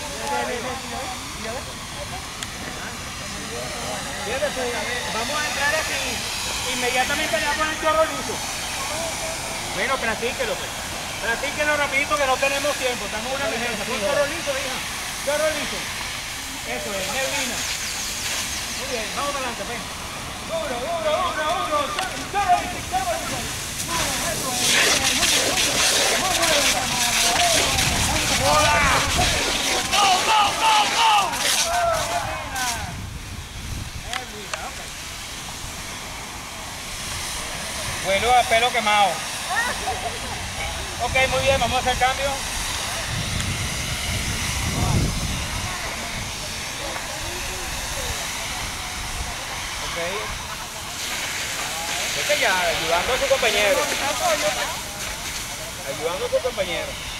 Vamos a entrar aquí. Inmediatamente allá con el chorro liso. Bueno, practíquelo, pues. Practíquelo rapidito que no tenemos tiempo. Estamos en una emergencia. Pon chorro liso, hija. Chorro liso. Eso es, neblina. Muy bien, vamos adelante, pues. Duro. Chorro liso. Vuelo a pelo quemado. Ok, muy bien, vamos a hacer cambio. Ok. Es que ya, ayudando a su compañero. Ayudando a su compañero.